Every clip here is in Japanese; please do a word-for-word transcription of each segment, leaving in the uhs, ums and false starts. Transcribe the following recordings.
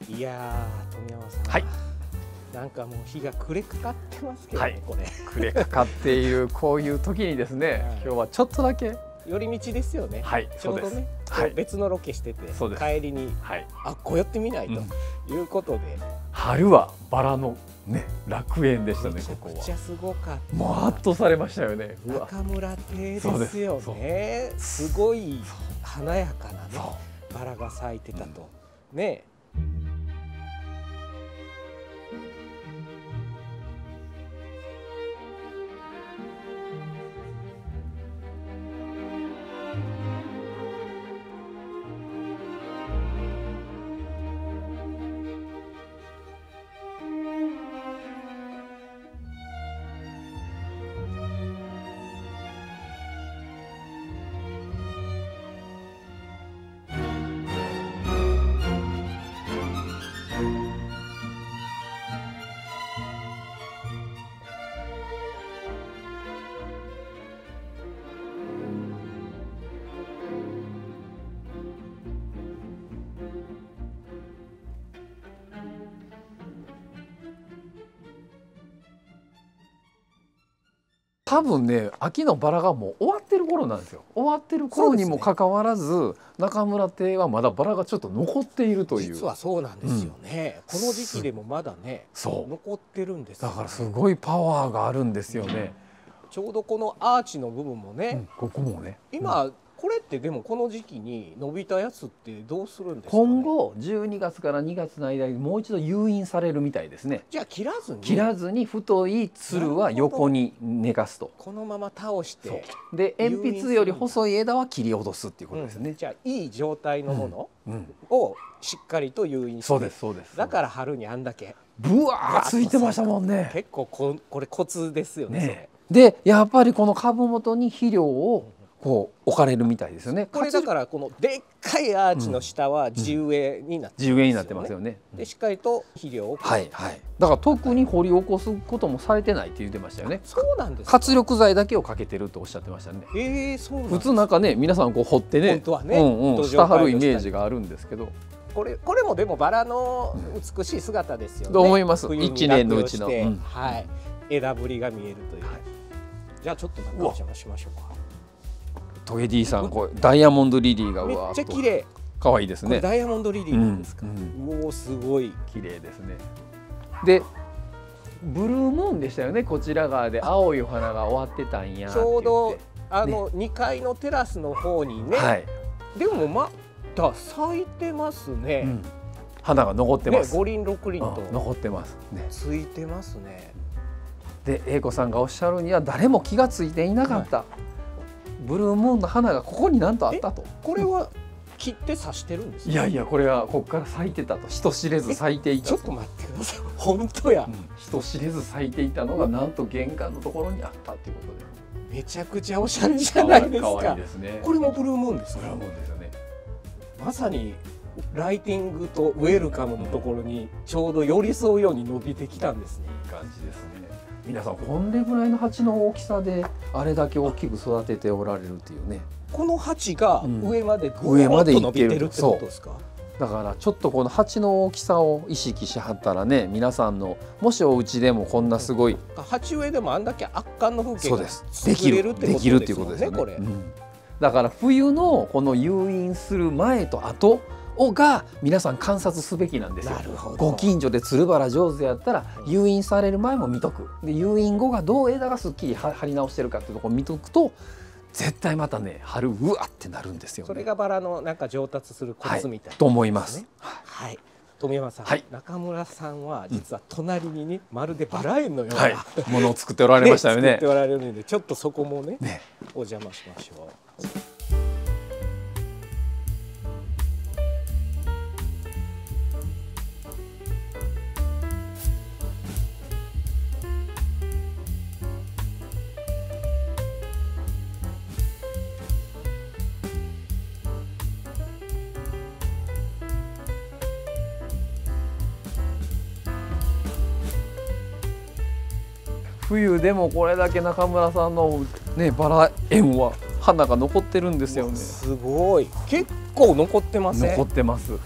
いやー、富山さん、 はい、 なんかもう日が暮れかかってますけどね、はい、これ暮れかかっているこういう時にですね、はい、今日はちょっとだけ寄り道ですよね。 はい、 ちょうどね、はい、別のロケしてて帰りに、はい、あ、こうやってみないと、うん、いうことで、 春はバラのね楽園でしたね。ここはめちゃくちゃすごかった。 もう圧倒されましたよね。 中村邸ですよね。すごい華やかなねバラが咲いてたと、うん、ね。 多分ね、秋のバラがもう終わってる頃なんですよ。終わってる頃にもかかわらず、ね、中村邸はまだバラがちょっと残っているという。 実はそうなんですよね、うん、この時期でもまだね残ってるんですよ、 ね、だからすごいパワーがあるんですよね、 うん、ちょうどこのアーチの部分もね、うん、 ここもね今、うんこれってでもこの時期に伸びたやつってどうするんですかね。 今後じゅうにがつからにがつの間にもう一度誘引されるみたいですね。 じゃあ切らずに切らずに太いつるは横に寝かすと、 このまま倒してで鉛筆より細い枝は切り落とすっていうことですね、 うん、じゃあいい状態のものをしっかりと誘引して、 そうですそうです。 だから春にあんだけブワーついてましたもんね。 結構ここれコツですよね。 ねでやっぱりこの株元に肥料をこう置かれるみたいですよね。 これだからこのでっかいアーチの下は地植えになってますよね。 地植えになってますよね。 でしっかりと肥料を、 はいはい。だから特に掘り起こすこともされてないって言ってましたよね。 そうなんですか。 活力剤だけをかけてるとおっしゃってましたね。 ええ、そうなんです。 普通なんかね、皆さんこう掘ってね、 本当はね、 うんうん、下張るイメージがあるんですけど。 これこれもでもバラの美しい姿ですよね。 と思います。一年のうちの、 うん、はい、枝ぶりが見えるという。はい、じゃあちょっと中お邪魔しましょうか。 トゲディさん、これダイヤモンドリリーがめっちゃ綺麗。 可愛いですね。 ダイヤモンドリリーなんですか。うんうん、おお、すごい綺麗ですね。で、ブルームーンでしたよね。こちら側で青いお花が終わってたんや。 ちょうどあのにかいのテラスの方にね。はい、でもまだ咲いてますね。うん、 花が残ってます。 ね、五輪六輪と残ってますね。 ついてますね。 で、英子さんがおっしゃるには誰も気がついていなかった。はい、ブルームーンの花がここになんとあったと。 これは切って刺してるんですか。 いやいや、これはここから咲いてたと。人知れず咲いていた。 ちょっと待ってください。本当や、うん、 人知れず咲いていたのがなんと玄関のところにあったっていうことで、めちゃくちゃおしゃれじゃないですか。 可愛いですね。 これもブルームーンですか。 ブルームーンですよね。 まさにライティングとウェルカムのところにちょうど寄り添うように伸びてきたんですね。 いい感じですね。皆さんこんれぐらいの鉢の大きさであれだけ大きく育てておられるっていうね。 この鉢が上までぐーっと伸びてるってことですか。 だからちょっとこの鉢の大きさを意識しはったらね、皆さんのもしお家でもこんなすごい、 うん、鉢植えでもあんだけ圧巻の風景が作れるってことですよね。これ、うん、だから冬のこの誘引する前と後をが皆さん観察すべきなんですよ。ご近所でつるバラ上手やったら誘引される前も見とく。で誘引後がどう枝がすっきり張り直してるかっていうところを見とくと絶対またね春うわってなるんですよね。 それがバラのなんか上達するコツみたいな、 はい、と思います。 はい。富山さん、はい、中村さんは実は隣にね、うん、まるでバラ園のような、 はい、ものを作っておられましたよね。 ね、作っておられるのでちょっとそこもね、ねお邪魔しましょう。 冬でもこれだけ中村さんの、ね、バラ園は花が残ってるんですよね。 すごい、結構残ってますね。 残ってます。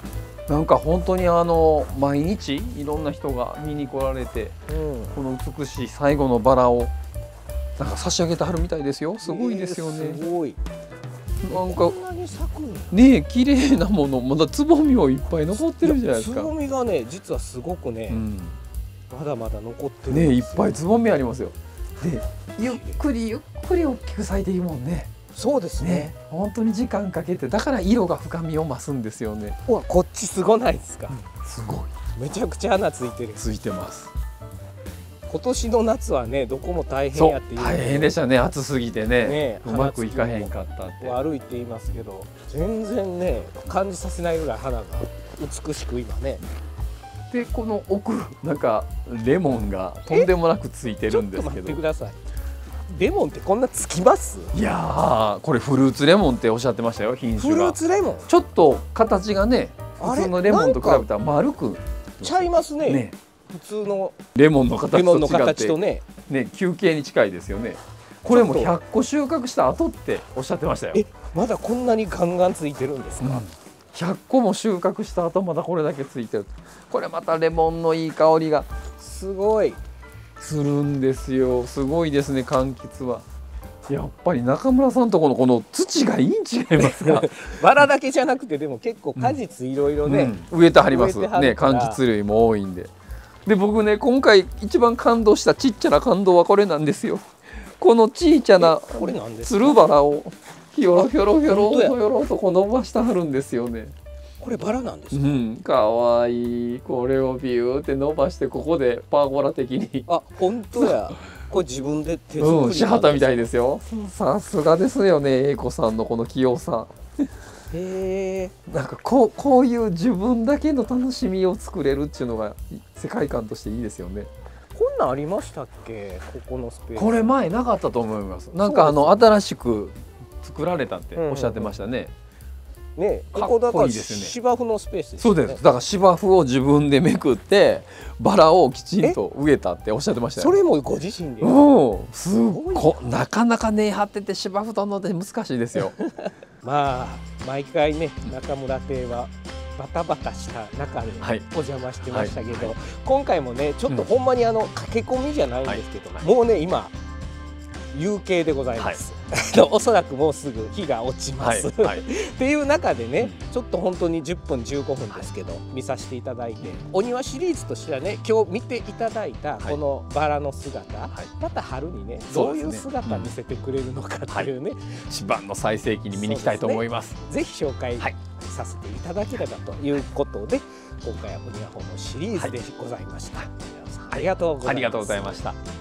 なんか本当にあの毎日いろんな人が見に来られて、うん、この美しい最後のバラをなんか差し上げてはるみたいですよ。すごいですよね。 えー、すごい。 なんかね、綺麗なもの、まだつぼみもいっぱい残ってるじゃないですか。 つぼみがね、実はすごくね、うん、まだまだ残ってるね、いっぱいつぼみありますよ。で、ゆっくりゆっくり大きく咲いているもんね。 そうですね。ね、 本当に時間かけて、だから色が深みを増すんですよね。 うわ、こっちすごないですか。 うん、すごい。 めちゃくちゃ花ついてる。 ついてます。 今年の夏はね、どこも大変やっていう。 大変でしたね、暑すぎてね、ね、うまくいかへんかったって。 悪いって言いますけど、全然ね、感じさせないぐらい花が美しく今ね。 で、この奥、なんかレモンがとんでもなくついてるんですけど。ちょっと待ってください。レモンってこんなつきます？ いやー、これフルーツレモンっておっしゃってましたよ、品種が。 フルーツレモン。 ちょっと形がね、普通のレモンと比べたら丸く。 ちゃいますね。ね、普通のレモンの形と違ってとね、 ね、球形に近いですよね。これもひゃっこ収穫した後っておっしゃってましたよ。 え、まだこんなにガンガンついてるんですか？うん、 ひゃっこも収穫した後まだこれだけついてる。これまたレモンのいい香りがすごいするんですよ。すごいですね、柑橘は。やっぱり中村さんとこのこの土がいいん違いますか？ バラだけじゃなくて、でも結構果実いろいろね、 うん、植えてはりますね。柑橘類も多いんで。で、僕ね、今回一番感動したちっちゃな感動はこれなんですよ。このちいちゃなつるバラをひょろひょろひょろひょろとこう伸ばしてはるんですよね。 これバラなんですか？ うん、かわいい。これをビューって伸ばしてここでパーゴラ的に。 あ、本当や。これ自分で手作り、 うん、しはたみたいですよ。さすがですよね、英子さんのこの器用さ。 へえ。 なんかこうこういう自分だけの楽しみを作れるっていうのが世界観としていいですよね。 こんなんありましたっけ、ここのスペース。 これ前なかったと思います。なんかあの新しく作られたっておっしゃってましたね。うんうんうんね、ここだから芝生のスペースですよね。そうです。だから芝生を自分でめくってバラをきちんと植えたっておっしゃってましたよ。 それもご自身で。 うん、すごい。なかなか根張ってて芝生とので難しいですよ。 まあ毎回ね、中村亭はバタバタした中でお邪魔してましたけど、はいはい、今回もねちょっとほんまにあの駆け込みじゃないんですけど、はい、もうね今夕景でございます、はい、おそらくもうすぐ日が落ちます、はいはい、っていう中でね、ちょっと本当にじゅっぷんじゅうごふんですけど、はい、見させていただいて、お庭シリーズとしてはね、今日見ていただいたこのバラの姿、はい、また春にねどういう姿見せてくれるのかっていうね、 一番の最盛期に見に行きたいと思います。 ぜひ紹介させていただければということで、今回はお庭訪問シリーズでございました。はい、ありがとうございました。